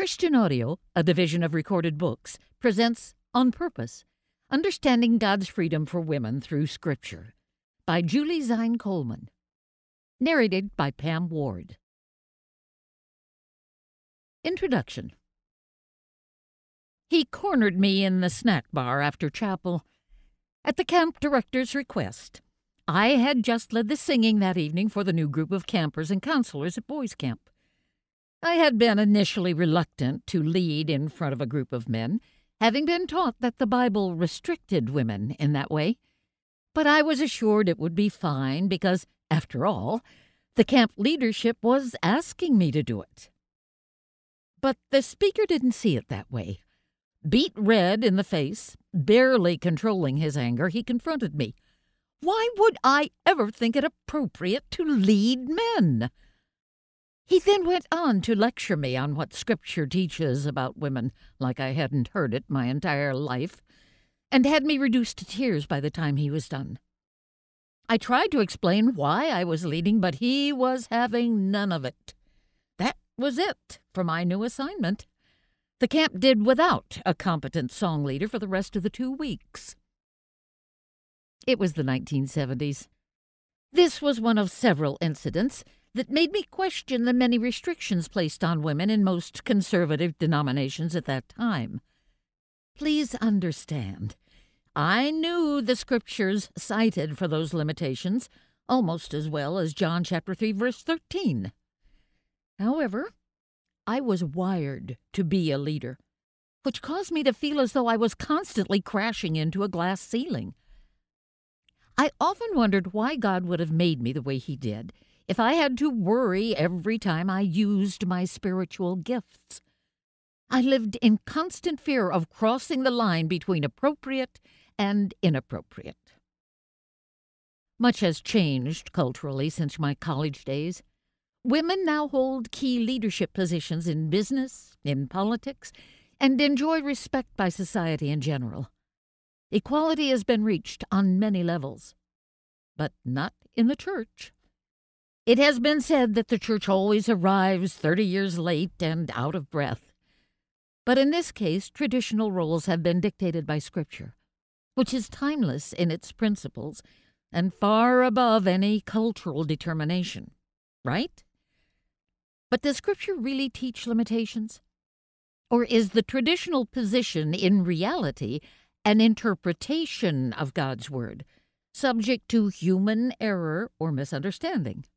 Christian Audio, a division of Recorded Books, presents On Purpose, Understanding God's Freedom for Women Through Scripture, by Zine Coleman. Narrated by Pam Ward. Introduction. He cornered me in the snack bar after chapel. At the camp director's request, I had just led the singing that evening for the new group of campers and counselors at boys' camp. I had been initially reluctant to lead in front of a group of men, having been taught that the Bible restricted women in that way. But I was assured it would be fine because, after all, the camp leadership was asking me to do it. But the speaker didn't see it that way. Beet red in the face, barely controlling his anger, he confronted me. Why would I ever think it appropriate to lead men? He then went on to lecture me on what Scripture teaches about women, like I hadn't heard it my entire life, and had me reduced to tears by the time he was done. I tried to explain why I was leading, but he was having none of it. That was it for my new assignment. The camp did without a competent song leader for the rest of the 2 weeks. It was the 1970s. This was one of several incidents that made me question the many restrictions placed on women in most conservative denominations at that time. Please understand, I knew the Scriptures cited for those limitations almost as well as John chapter 3, verse 13. However, I was wired to be a leader, which caused me to feel as though I was constantly crashing into a glass ceiling. I often wondered why God would have made me the way He did if I had to worry every time I used my spiritual gifts. I lived in constant fear of crossing the line between appropriate and inappropriate. Much has changed culturally since my college days. Women now hold key leadership positions in business, in politics, and enjoy respect by society in general. Equality has been reached on many levels, but not in the church. It has been said that the church always arrives 30 years late and out of breath. But in this case, traditional roles have been dictated by Scripture, which is timeless in its principles and far above any cultural determination, right? But does Scripture really teach limitations? Or is the traditional position in reality an interpretation of God's Word, subject to human error or misunderstanding?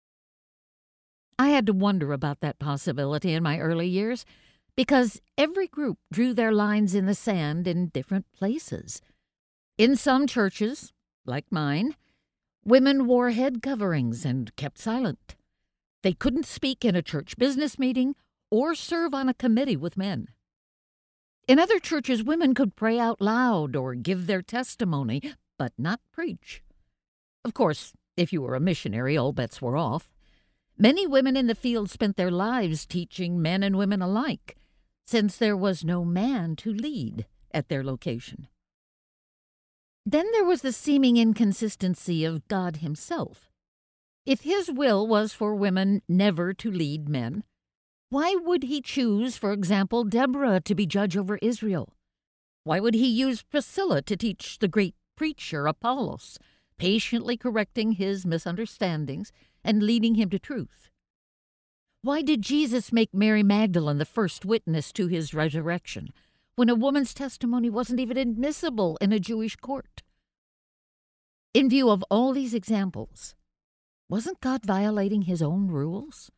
I had to wonder about that possibility in my early years because every group drew their lines in the sand in different places. In some churches, like mine, women wore head coverings and kept silent. They couldn't speak in a church business meeting or serve on a committee with men. In other churches, women could pray out loud or give their testimony, but not preach. Of course, if you were a missionary, all bets were off. Many women in the field spent their lives teaching men and women alike, since there was no man to lead at their location. Then there was the seeming inconsistency of God Himself. If His will was for women never to lead men, why would He choose, for example, Deborah to be judge over Israel? Why would He use Priscilla to teach the great preacher Apollos, patiently correcting his misunderstandings and leading him to truth? Why did Jesus make Mary Magdalene the first witness to His resurrection, when a woman's testimony wasn't even admissible in a Jewish court? In view of all these examples, wasn't God violating His own rules?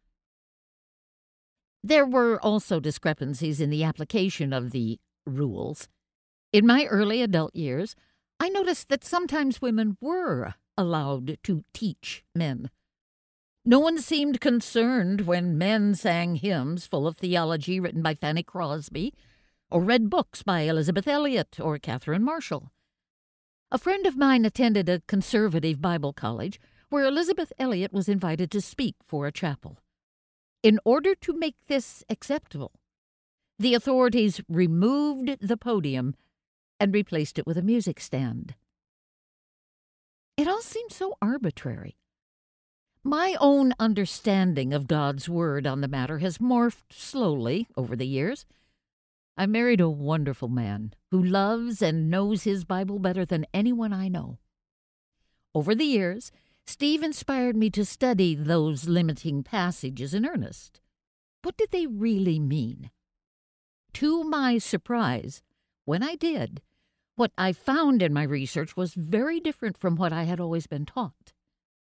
There were also discrepancies in the application of the rules. In my early adult years, I noticed that sometimes women were allowed to teach men. No one seemed concerned when men sang hymns full of theology written by Fanny Crosby, or read books by Elizabeth Elliot or Catherine Marshall. A friend of mine attended a conservative Bible college where Elizabeth Elliot was invited to speak for a chapel. In order to make this acceptable, the authorities removed the podium and replaced it with a music stand. It all seemed so arbitrary. My own understanding of God's Word on the matter has morphed slowly over the years. I married a wonderful man who loves and knows his Bible better than anyone I know. Over the years, Steve inspired me to study those limiting passages in earnest. What did they really mean? To my surprise, when I did, what I found in my research was very different from what I had always been taught.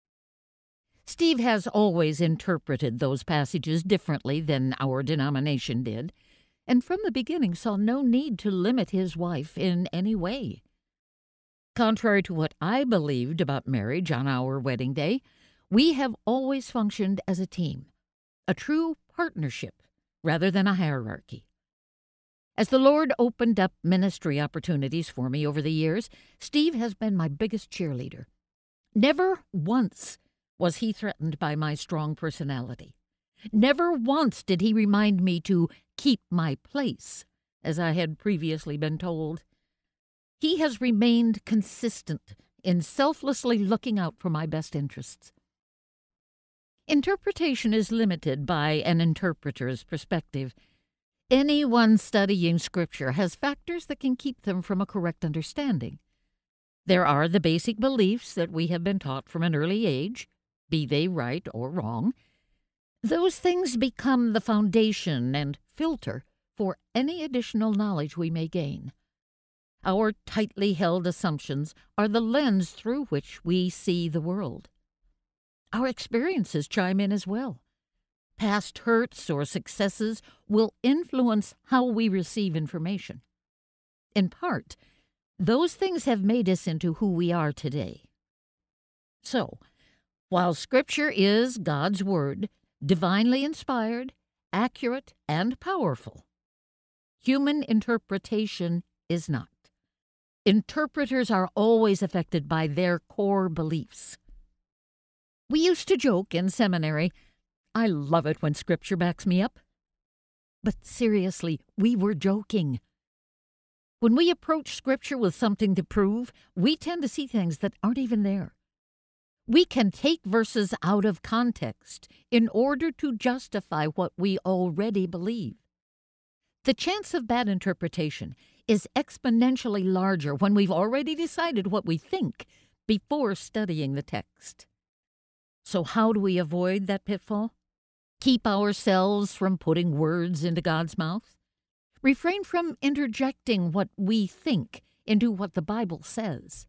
Steve has always interpreted those passages differently than our denomination did, and from the beginning saw no need to limit his wife in any way. Contrary to what I believed about marriage on our wedding day, we have always functioned as a team, a true partnership rather than a hierarchy. As the Lord opened up ministry opportunities for me over the years, Steve has been my biggest cheerleader. Never once was he threatened by my strong personality. Never once did he remind me to keep my place, as I had previously been told. He has remained consistent in selflessly looking out for my best interests. Interpretation is limited by an interpreter's perspective. Anyone studying Scripture has factors that can keep them from a correct understanding. There are the basic beliefs that we have been taught from an early age, be they right or wrong. Those things become the foundation and filter for any additional knowledge we may gain. Our tightly held assumptions are the lens through which we see the world. Our experiences chime in as well. Past hurts or successes will influence how we receive information. In part, those things have made us into who we are today. So, while Scripture is God's Word, divinely inspired, accurate, and powerful, human interpretation is not. Interpreters are always affected by their core beliefs. We used to joke in seminary, "I love it when Scripture backs me up." But seriously, we were joking. When we approach Scripture with something to prove, we tend to see things that aren't even there. We can take verses out of context in order to justify what we already believe. The chance of bad interpretation is exponentially larger when we've already decided what we think before studying the text. So how do we avoid that pitfall? Keep ourselves from putting words into God's mouth? Refrain from interjecting what we think into what the Bible says.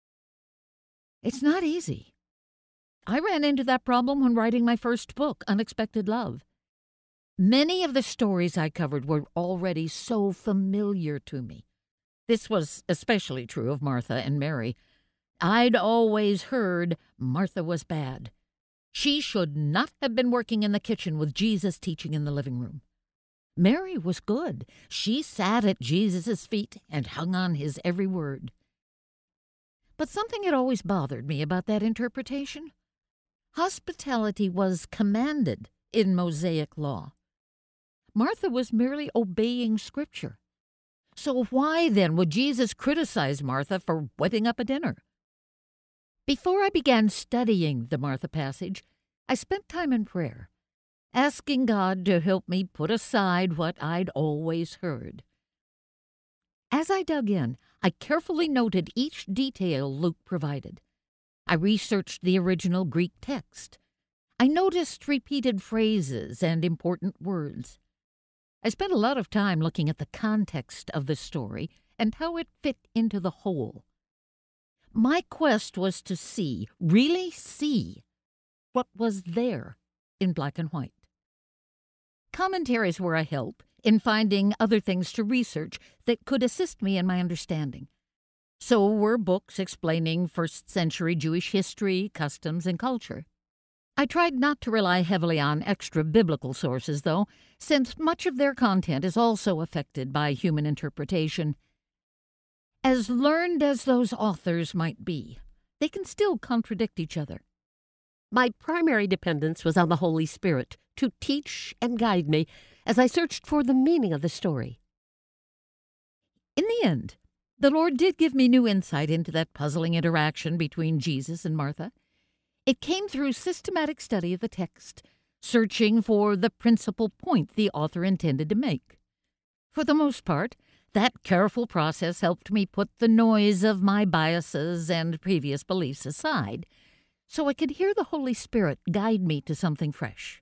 It's not easy. I ran into that problem when writing my first book, Unexpected Love. Many of the stories I covered were already so familiar to me. This was especially true of Martha and Mary. I'd always heard Martha was bad. She should not have been working in the kitchen with Jesus teaching in the living room. Mary was good. She sat at Jesus' feet and hung on his every word. But something had always bothered me about that interpretation. Hospitality was commanded in Mosaic law. Martha was merely obeying Scripture. So why then would Jesus criticize Martha for whipping up a dinner? Before I began studying the Martha passage, I spent time in prayer, asking God to help me put aside what I'd always heard. As I dug in, I carefully noted each detail Luke provided. I researched the original Greek text. I noticed repeated phrases and important words. I spent a lot of time looking at the context of the story and how it fit into the whole. My quest was to see, really see, what was there in black and white. Commentaries were a help in finding other things to research that could assist me in my understanding. So were books explaining first-century Jewish history, customs, and culture. I tried not to rely heavily on extra-biblical sources, though, since much of their content is also affected by human interpretation. As learned as those authors might be, they can still contradict each other. My primary dependence was on the Holy Spirit to teach and guide me as I searched for the meaning of the story. In the end, the Lord did give me new insight into that puzzling interaction between Jesus and Martha. It came through systematic study of the text, searching for the principal point the author intended to make. For the most part, that careful process helped me put the noise of my biases and previous beliefs aside, so I could hear the Holy Spirit guide me to something fresh.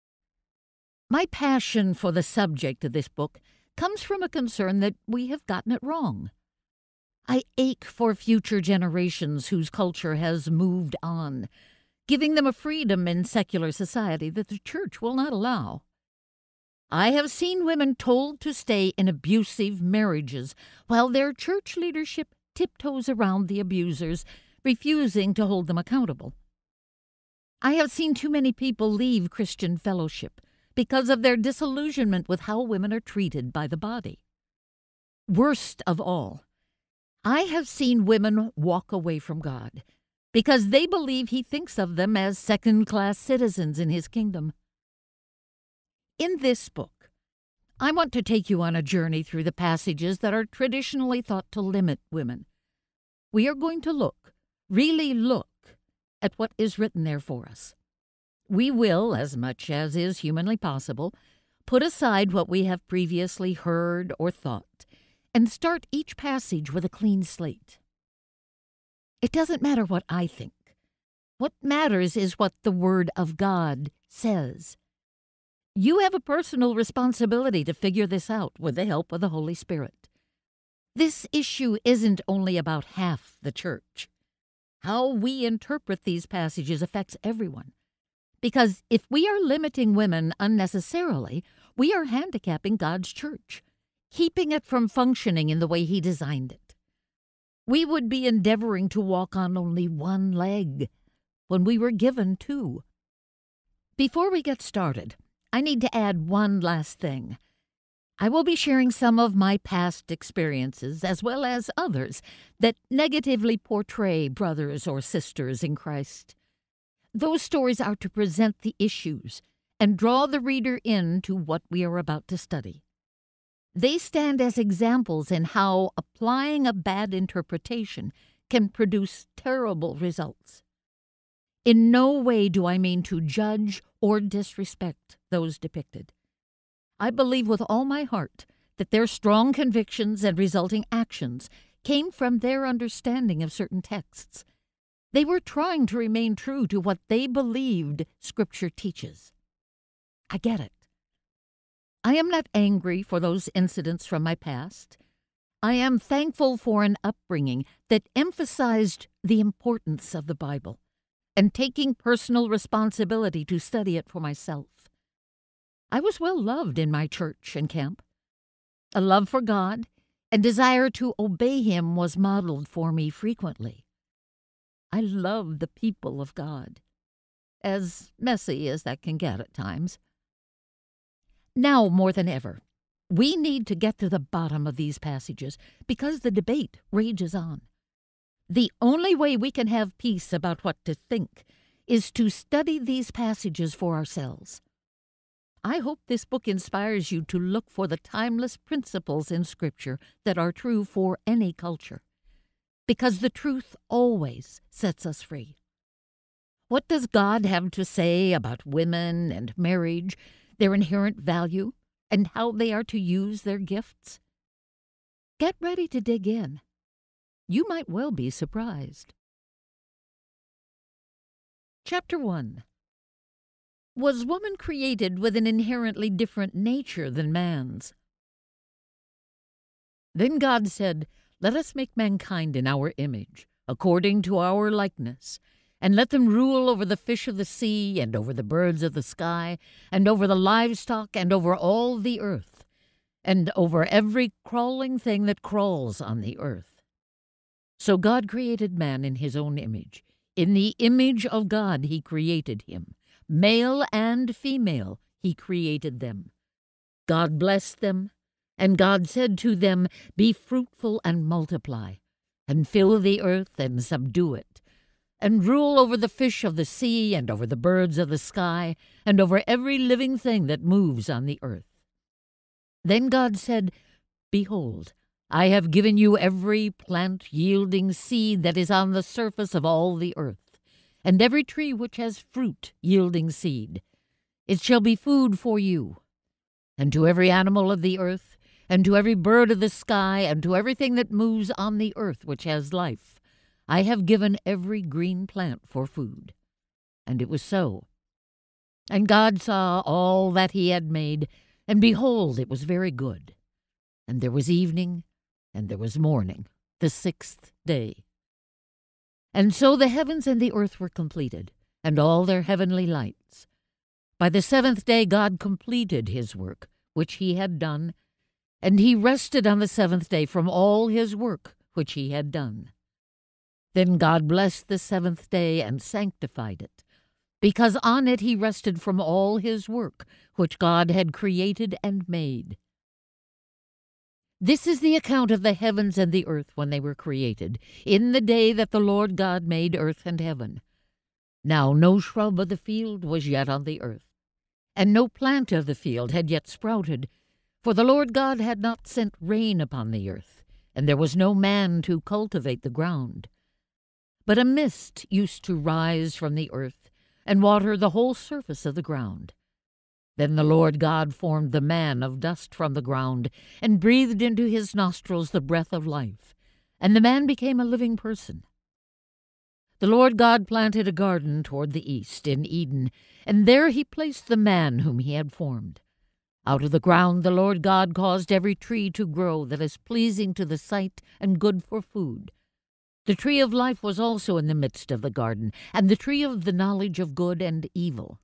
My passion for the subject of this book comes from a concern that we have gotten it wrong. I ache for future generations whose culture has moved on, giving them a freedom in secular society that the church will not allow. I have seen women told to stay in abusive marriages while their church leadership tiptoes around the abusers, refusing to hold them accountable. I have seen too many people leave Christian fellowship because of their disillusionment with how women are treated by the body. Worst of all, I have seen women walk away from God because they believe He thinks of them as second-class citizens in His kingdom. In this book, I want to take you on a journey through the passages that are traditionally thought to limit women. We are going to look, really look, at what is written there for us. We will, as much as is humanly possible, put aside what we have previously heard or thought, and start each passage with a clean slate. It doesn't matter what I think. What matters is what the Word of God says. You have a personal responsibility to figure this out with the help of the Holy Spirit. This issue isn't only about half the church. How we interpret these passages affects everyone. Because if we are limiting women unnecessarily, we are handicapping God's church, keeping it from functioning in the way He designed it. We would be endeavoring to walk on only one leg when we were given two. Before we get started, I need to add one last thing. I will be sharing some of my past experiences, as well as others, that negatively portray brothers or sisters in Christ. Those stories are to present the issues and draw the reader into what we are about to study. They stand as examples in how applying a bad interpretation can produce terrible results. In no way do I mean to judge or disrespect those depicted. I believe with all my heart that their strong convictions and resulting actions came from their understanding of certain texts. They were trying to remain true to what they believed Scripture teaches. I get it. I am not angry for those incidents from my past. I am thankful for an upbringing that emphasized the importance of the Bible and taking personal responsibility to study it for myself. I was well loved in my church and camp. A love for God and desire to obey Him was modeled for me frequently. I love the people of God, as messy as that can get at times. Now more than ever, we need to get to the bottom of these passages because the debate rages on. The only way we can have peace about what to think is to study these passages for ourselves. I hope this book inspires you to look for the timeless principles in Scripture that are true for any culture, because the truth always sets us free. What does God have to say about women and marriage, their inherent value, and how they are to use their gifts? Get ready to dig in. You might well be surprised. Chapter 1. Was woman created with an inherently different nature than man's? Then God said, "Let us make mankind in our image, according to our likeness, and let them rule over the fish of the sea, and over the birds of the sky, and over the livestock, and over all the earth, and over every crawling thing that crawls on the earth." So God created man in His own image. In the image of God He created him. Male and female He created them. God blessed them, and God said to them, "Be fruitful and multiply, and fill the earth and subdue it, and rule over the fish of the sea, and over the birds of the sky, and over every living thing that moves on the earth." Then God said, "Behold, I have given you every plant yielding seed that is on the surface of all the earth, and every tree which has fruit yielding seed. It shall be food for you. And to every animal of the earth, and to every bird of the sky, and to everything that moves on the earth which has life, I have given every green plant for food. And it was so. And God saw all that he had made, and behold, it was very good. And there was evening, and there was morning, the sixth day. And so the heavens and the earth were completed, and all their heavenly lights. By the seventh day God completed his work, which he had done, and he rested on the seventh day from all his work which he had done. Then God blessed the seventh day and sanctified it, because on it he rested from all his work which God had created and made. This is the account of the heavens and the earth when they were created, in the day that the Lord God made earth and heaven. Now no shrub of the field was yet on the earth, and no plant of the field had yet sprouted, for the Lord God had not sent rain upon the earth, and there was no man to cultivate the ground. But a mist used to rise from the earth, and water the whole surface of the ground. Then the Lord God formed the man of dust from the ground, and breathed into his nostrils the breath of life, and the man became a living person. The Lord God planted a garden toward the east, in Eden, and there he placed the man whom he had formed. Out of the ground the Lord God caused every tree to grow that is pleasing to the sight and good for food. The tree of life was also in the midst of the garden, and the tree of the knowledge of good and evil.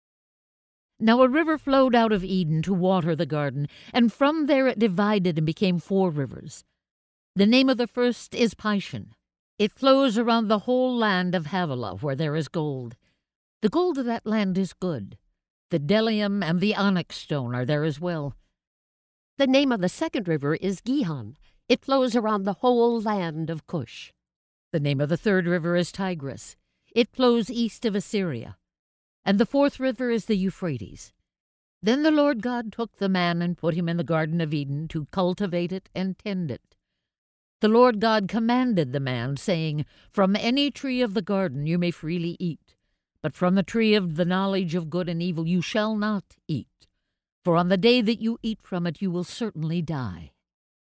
Now a river flowed out of Eden to water the garden, and from there it divided and became 4 rivers. The name of the first is Pishon. It flows around the whole land of Havilah, where there is gold. The gold of that land is good. The bdellium and the onyx stone are there as well. The name of the second river is Gihon. It flows around the whole land of Cush. The name of the third river is Tigris. It flows east of Assyria. And the 4th river is the Euphrates. Then the Lord God took the man and put him in the Garden of Eden to cultivate it and tend it. The Lord God commanded the man, saying, From any tree of the garden you may freely eat, but from the tree of the knowledge of good and evil you shall not eat, for on the day that you eat from it you will certainly die.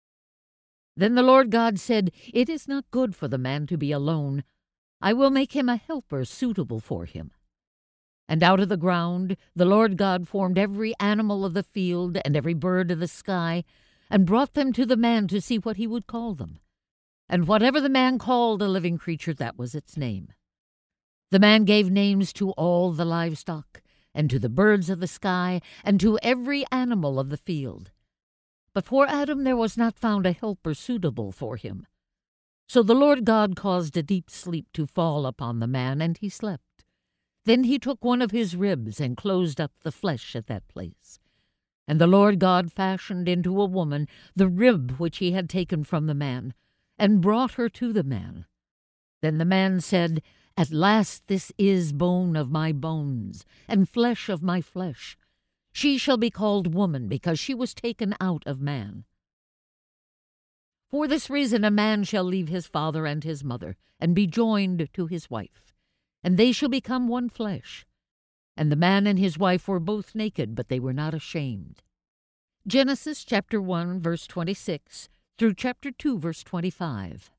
Then the Lord God said, It is not good for the man to be alone. I will make him a helper suitable for him. And out of the ground the Lord God formed every animal of the field and every bird of the sky, and brought them to the man to see what he would call them. And whatever the man called a living creature, that was its name. The man gave names to all the livestock, and to the birds of the sky, and to every animal of the field. But for Adam there was not found a helper suitable for him. So the Lord God caused a deep sleep to fall upon the man, and he slept. Then he took one of his ribs and closed up the flesh at that place. And the Lord God fashioned into a woman the rib which he had taken from the man, and brought her to the man. Then the man said, At last this is bone of my bones, and flesh of my flesh. She shall be called woman, because she was taken out of man. For this reason a man shall leave his father and his mother, and be joined to his wife, and they shall become one flesh. And the man and his wife were both naked, but they were not ashamed. Genesis chapter 1, verse 26, through chapter 2, verse 25.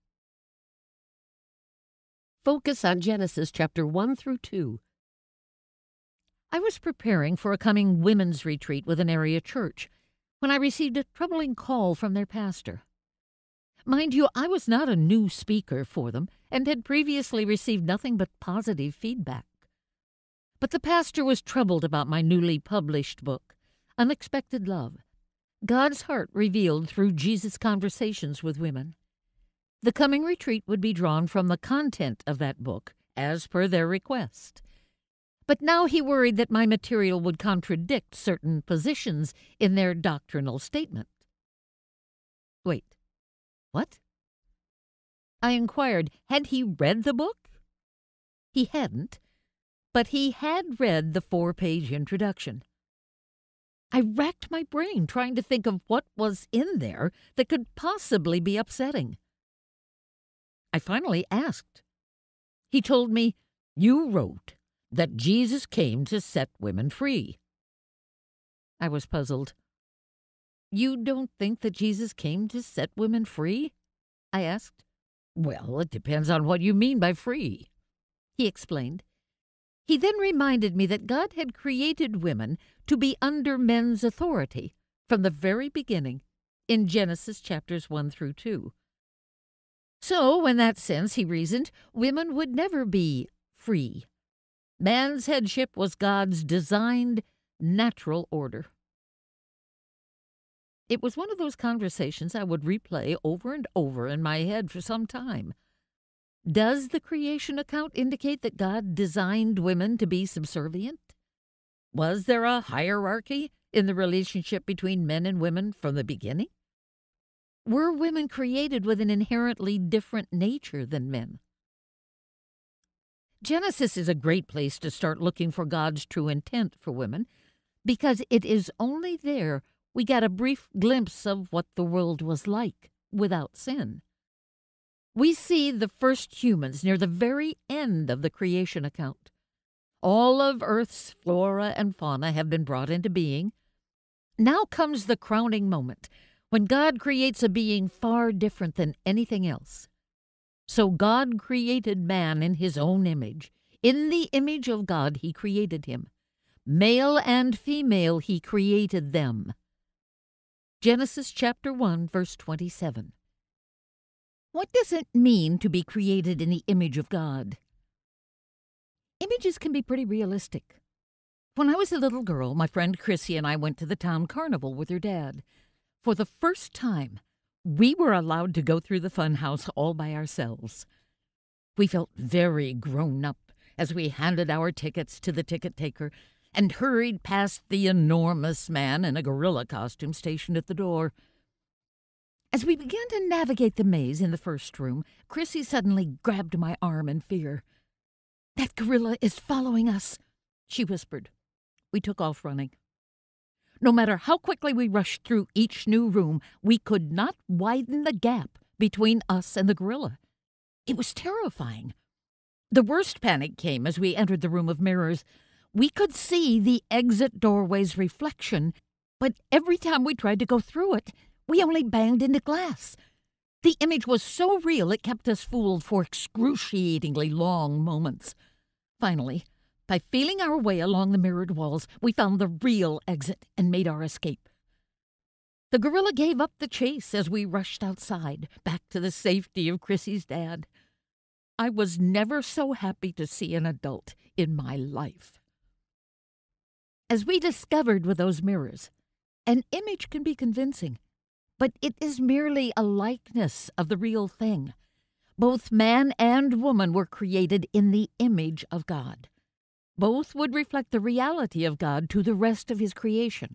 Focus on Genesis chapter 1 through 2. I was preparing for a coming women's retreat with an area church when I received a troubling call from their pastor. Mind you, I was not a new speaker for them and had previously received nothing but positive feedback. But the pastor was troubled about my newly published book, Unexpected Love, God's Heart Revealed Through Jesus' Conversations with Women. The coming retreat would be drawn from the content of that book, as per their request. But now he worried that my material would contradict certain positions in their doctrinal statement. Wait, what? I inquired, had he read the book? He hadn't, but he had read the 4-page introduction. I racked my brain trying to think of what was in there that could possibly be upsetting. I finally asked. He told me, You wrote that Jesus came to set women free. I was puzzled. You don't think that Jesus came to set women free? I asked. Well, it depends on what you mean by free, he explained. He then reminded me that God had created women to be under men's authority from the very beginning in Genesis chapters 1 through 2. So, in that sense, he reasoned, women would never be free. Man's headship was God's designed, natural order. It was one of those conversations I would replay over and over in my head for some time. Does the creation account indicate that God designed women to be subservient? Was there a hierarchy in the relationship between men and women from the beginning? Were women created with an inherently different nature than men? Genesis is a great place to start looking for God's true intent for women, because it is only there we get a brief glimpse of what the world was like without sin. We see the first humans near the very end of the creation account. All of Earth's flora and fauna have been brought into being. Now comes the crowning moment, when God creates a being far different than anything else. So God created man in his own image. In the image of God he created him. Male and female he created them. Genesis chapter 1, verse 27. What does it mean to be created in the image of God? Images can be pretty realistic. When I was a little girl, my friend Chrissy and I went to the town carnival with her dad. For the first time, we were allowed to go through the fun house all by ourselves. We felt very grown up as we handed our tickets to the ticket taker and hurried past the enormous man in a gorilla costume stationed at the door. As we began to navigate the maze in the first room, Chrissy suddenly grabbed my arm in fear. "That gorilla is following us," she whispered. We took off running. No matter how quickly we rushed through each new room, we could not widen the gap between us and the gorilla. It was terrifying. The worst panic came as we entered the room of mirrors. We could see the exit doorway's reflection, but every time we tried to go through it, we only banged into glass. The image was so real it kept us fooled for excruciatingly long moments. Finally, by feeling our way along the mirrored walls, we found the real exit and made our escape. The gorilla gave up the chase as we rushed outside, back to the safety of Chrissy's dad. I was never so happy to see an adult in my life. As we discovered with those mirrors, an image can be convincing, but it is merely a likeness of the real thing. Both man and woman were created in the image of God. Both would reflect the reality of God to the rest of his creation.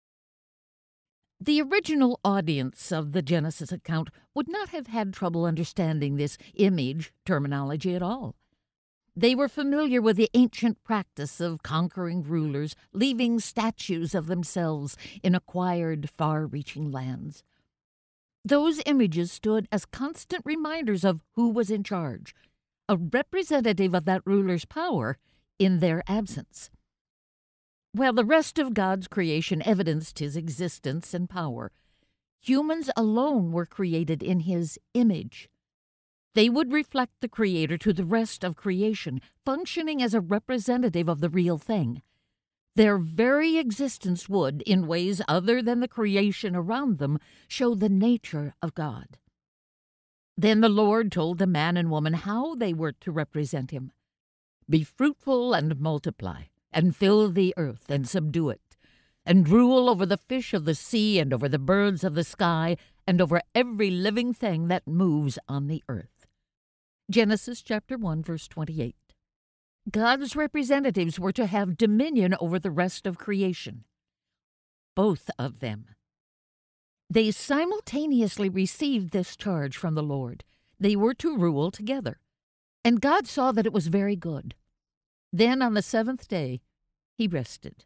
The original audience of the Genesis account would not have had trouble understanding this image terminology at all. They were familiar with the ancient practice of conquering rulers, leaving statues of themselves in acquired, far-reaching lands. Those images stood as constant reminders of who was in charge, a representative of that ruler's power in their absence. While the rest of God's creation evidenced his existence and power, humans alone were created in his image. They would reflect the Creator to the rest of creation, functioning as a representative of the real thing. Their very existence would, in ways other than the creation around them, show the nature of God. Then the Lord told the man and woman how they were to represent him. "Be fruitful and multiply, and fill the earth and subdue it, and rule over the fish of the sea and over the birds of the sky and over every living thing that moves on the earth." Genesis chapter 1, verse 28. God's representatives were to have dominion over the rest of creation. Both of them. They simultaneously received this charge from the Lord. They were to rule together. And God saw that it was very good. Then on the seventh day, he rested.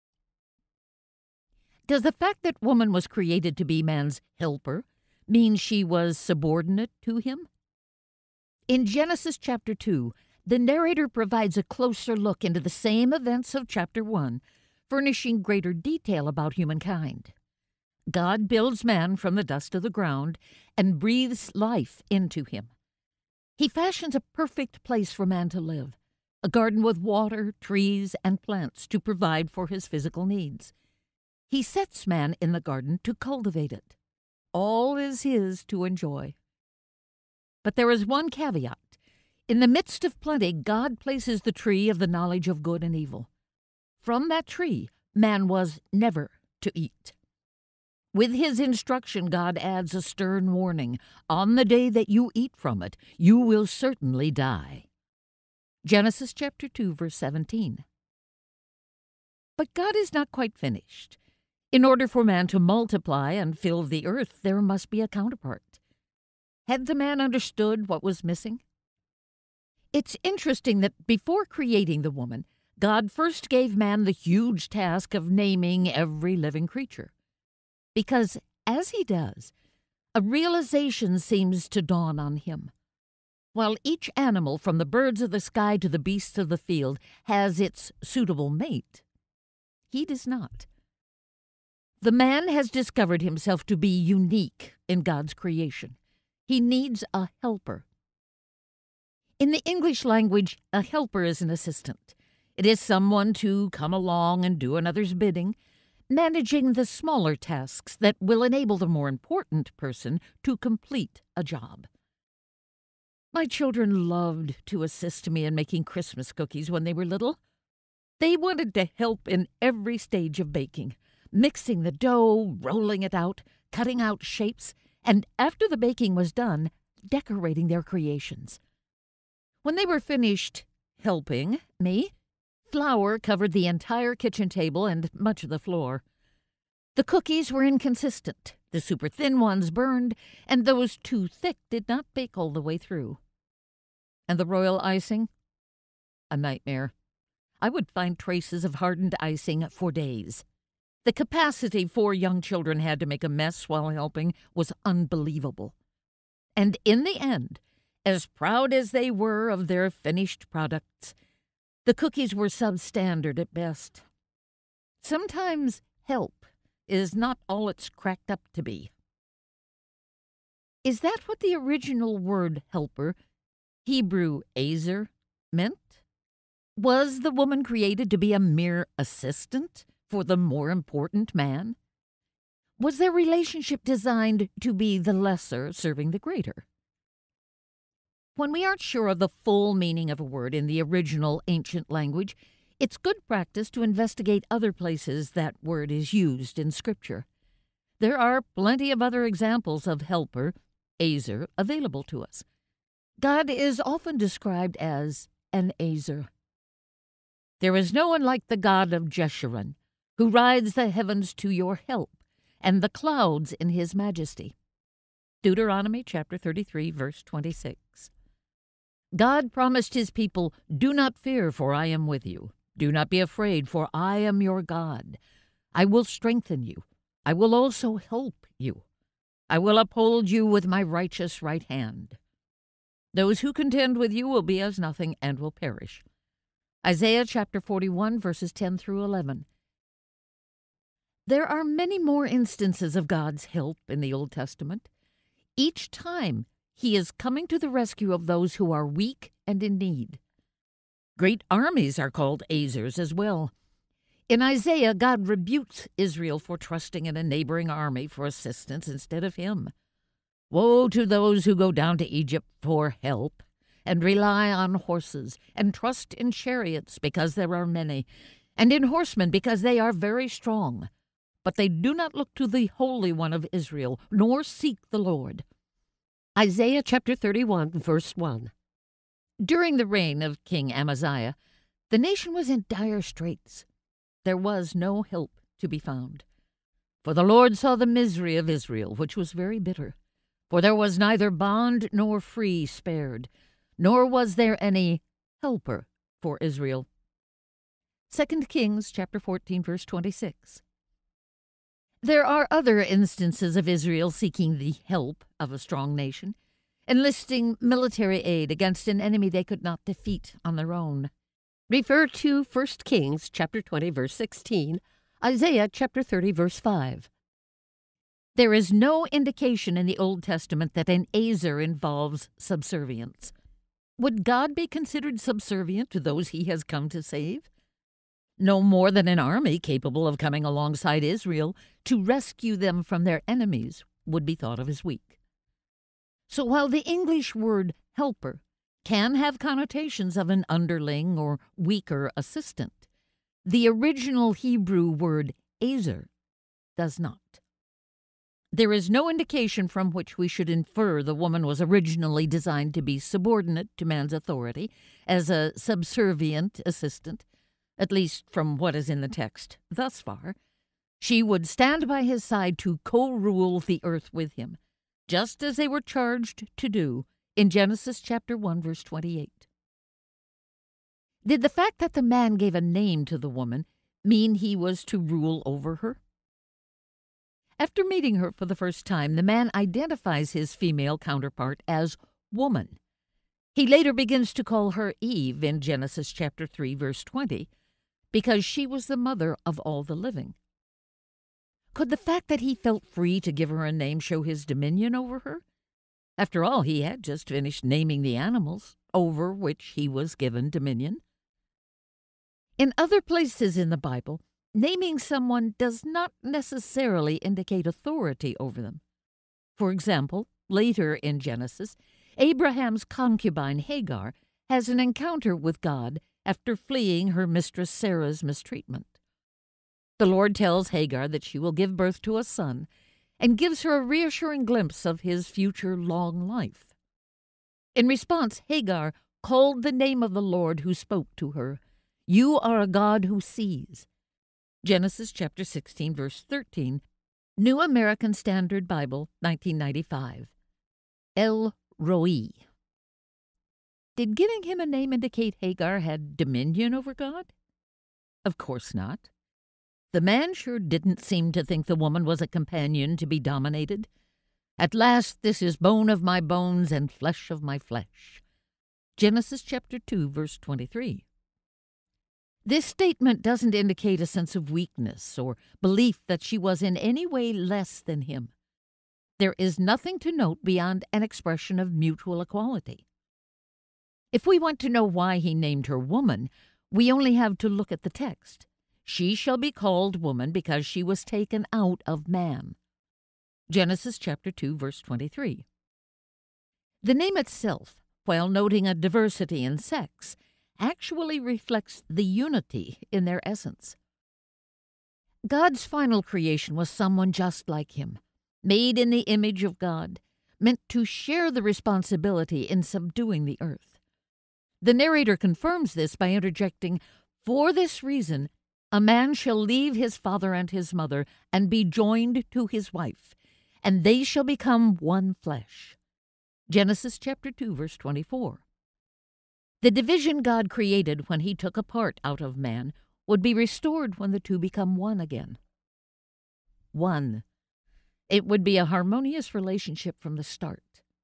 Does the fact that woman was created to be man's helper mean she was subordinate to him? In Genesis chapter 2, the narrator provides a closer look into the same events of chapter 1, furnishing greater detail about humankind. God builds man from the dust of the ground and breathes life into him. He fashions a perfect place for man to live, a garden with water, trees, and plants to provide for his physical needs. He sets man in the garden to cultivate it. All is his to enjoy. But there is one caveat. In the midst of plenty, God places the tree of the knowledge of good and evil. From that tree, man was never to eat. With his instruction, God adds a stern warning. On the day that you eat from it, you will certainly die. Genesis chapter 2, verse 17. But God is not quite finished. In order for man to multiply and fill the earth, there must be a counterpart. Had the man understood what was missing? It's interesting that before creating the woman, God first gave man the huge task of naming every living creature. Because, as he does, a realization seems to dawn on him. While each animal, from the birds of the sky to the beasts of the field, has its suitable mate, he does not. The man has discovered himself to be unique in God's creation. He needs a helper. In the English language, a helper is an assistant. It is someone to come along and do another's bidding, managing the smaller tasks that will enable the more important person to complete a job. My children loved to assist me in making Christmas cookies when they were little. They wanted to help in every stage of baking, mixing the dough, rolling it out, cutting out shapes, and after the baking was done, decorating their creations. When they were finished helping me, flour covered the entire kitchen table and much of the floor. The cookies were inconsistent. The super thin ones burned, and those too thick did not bake all the way through. And the royal icing? A nightmare. I would find traces of hardened icing for days. The capacity 4 young children had to make a mess while helping was unbelievable. And in the end, as proud as they were of their finished products, the cookies were substandard at best. Sometimes help is not all it's cracked up to be. Is that what the original word helper, Hebrew azer, meant? Was the woman created to be a mere assistant for the more important man? Was their relationship designed to be the lesser serving the greater? When we aren't sure of the full meaning of a word in the original ancient language, it's good practice to investigate other places that word is used in Scripture. There are plenty of other examples of helper, azer, available to us. God is often described as an azer. There is no one like the God of Jeshurun, who rides the heavens to your help, and the clouds in his majesty. Deuteronomy chapter 33, verse 26. God promised his people, "Do not fear, for I am with you. Do not be afraid, for I am your God. I will strengthen you. I will also help you. I will uphold you with my righteous right hand. Those who contend with you will be as nothing and will perish." Isaiah chapter 41, verses 10 through 11. There are many more instances of God's help in the Old Testament. Each time, he is coming to the rescue of those who are weak and in need. Great armies are called azers as well. In Isaiah, God rebukes Israel for trusting in a neighboring army for assistance instead of him. Woe to those who go down to Egypt for help and rely on horses and trust in chariots because there are many, and in horsemen because they are very strong. But they do not look to the Holy One of Israel, nor seek the Lord. Isaiah chapter 31, verse 1. During the reign of King Amaziah, the nation was in dire straits. There was no help to be found. For the Lord saw the misery of Israel, which was very bitter. For there was neither bond nor free spared, nor was there any helper for Israel. 2 Kings chapter 14, verse 26. There are other instances of Israel seeking the help of a strong nation. enlisting military aid against an enemy they could not defeat on their own. Refer to 1 Kings chapter 20, verse 16, Isaiah chapter 30, verse 5. There is no indication in the Old Testament that an Ezer involves subservience. Would God be considered subservient to those he has come to save? No more than an army capable of coming alongside Israel to rescue them from their enemies would be thought of as weak. So while the English word helper can have connotations of an underling or weaker assistant, the original Hebrew word Ezer does not. There is no indication from which we should infer the woman was originally designed to be subordinate to man's authority as a subservient assistant, at least from what is in the text thus far. She would stand by his side to co-rule the earth with him, just as they were charged to do in Genesis chapter 1, verse 28. Did the fact that the man gave a name to the woman mean he was to rule over her? After meeting her for the first time, the man identifies his female counterpart as woman. He later begins to call her Eve in Genesis chapter 3, verse 20, because she was the mother of all the living. Could the fact that he felt free to give her a name show his dominion over her? After all, he had just finished naming the animals over which he was given dominion. In other places in the Bible, naming someone does not necessarily indicate authority over them. For example, later in Genesis, Abraham's concubine Hagar has an encounter with God after fleeing her mistress Sarah's mistreatment. The Lord tells Hagar that she will give birth to a son and gives her a reassuring glimpse of his future long life. In response, Hagar called the name of the Lord who spoke to her, "You are a God who sees." Genesis chapter 16, verse 13, New American Standard Bible, 1995. El Roi. Did giving him a name indicate Hagar had dominion over God? Of course not. The man sure didn't seem to think the woman was a companion to be dominated. At last this is bone of my bones and flesh of my flesh. Genesis chapter 2, verse 23. This statement doesn't indicate a sense of weakness or belief that she was in any way less than him. There is nothing to note beyond an expression of mutual equality. If we want to know why he named her woman, we only have to look at the text. She shall be called woman because she was taken out of man. Genesis chapter 2, verse 23. The name itself, while noting a diversity in sex, actually reflects the unity in their essence. God's final creation was someone just like him, made in the image of God, meant to share the responsibility in subduing the earth. The narrator confirms this by interjecting, "For this reason, a man shall leave his father and his mother and be joined to his wife, and they shall become one flesh." Genesis chapter 2, verse 24. The division God created when he took a part out of man would be restored when the two become one again. One. It would be a harmonious relationship from the start.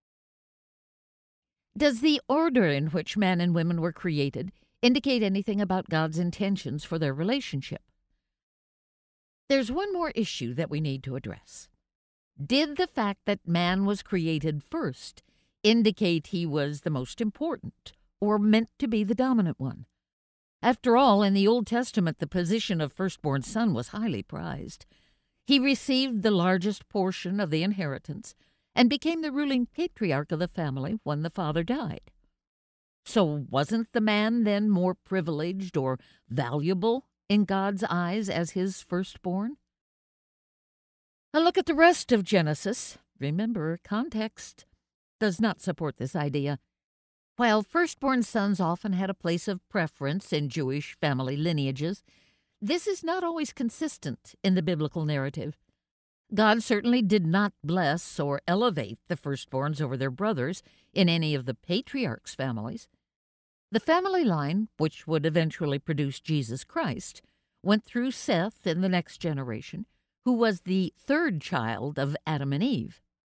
Does the order in which man and women were created indicate anything about God's intentions for their relationship? There's one more issue that we need to address. Did the fact that man was created first indicate he was the most important or meant to be the dominant one? After all, in the Old Testament, the position of firstborn son was highly prized. He received the largest portion of the inheritance and became the ruling patriarch of the family when the father died. So wasn't the man then more privileged or valuable in God's eyes as his firstborn? A look at the rest of Genesis. Remember, context does not support this idea. While firstborn sons often had a place of preference in Jewish family lineages, this is not always consistent in the biblical narrative. God certainly did not bless or elevate the firstborns over their brothers in any of the patriarchs' families. The family line, which would eventually produce Jesus Christ, went through Seth in the next generation, who was the third child of Adam and Eve.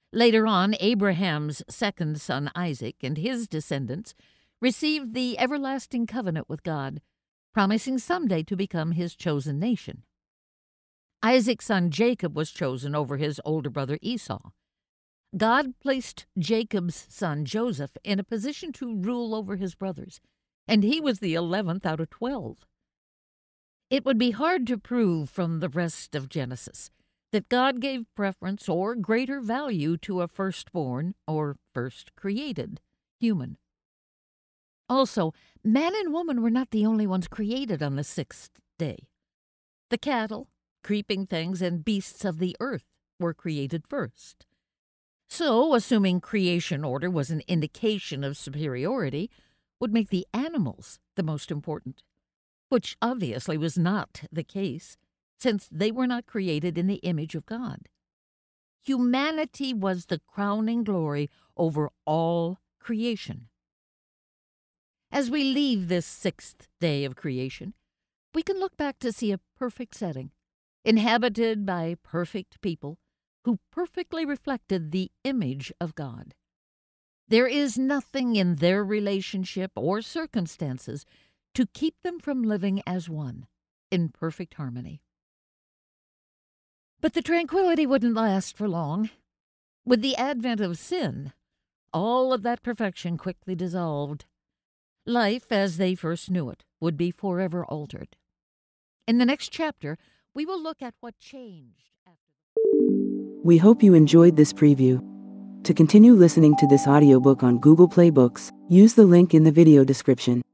Later on, Abraham's second son Isaac and his descendants received the everlasting covenant with God, promising someday to become his chosen nation. Isaac's son Jacob was chosen over his older brother Esau. God placed Jacob's son Joseph in a position to rule over his brothers, and he was the 11th out of 12. It would be hard to prove from the rest of Genesis that God gave preference or greater value to a firstborn or first created human. Also, man and woman were not the only ones created on the sixth day. The cattle, creeping things, and beasts of the earth were created first. So, assuming creation order was an indication of superiority, would make the animals the most important, which obviously was not the case, since they were not created in the image of God. Humanity was the crowning glory over all creation. As we leave this sixth day of creation, we can look back to see a perfect setting, inhabited by perfect people who perfectly reflected the image of God. There is nothing in their relationship or circumstances to keep them from living as one, in perfect harmony. But the tranquility wouldn't last for long. With the advent of sin, all of that perfection quickly dissolved. Life, as they first knew it, would be forever altered. In the next chapter, we will look at what changed after. We hope you enjoyed this preview. To continue listening to this audiobook on Google Play Books, use the link in the video description.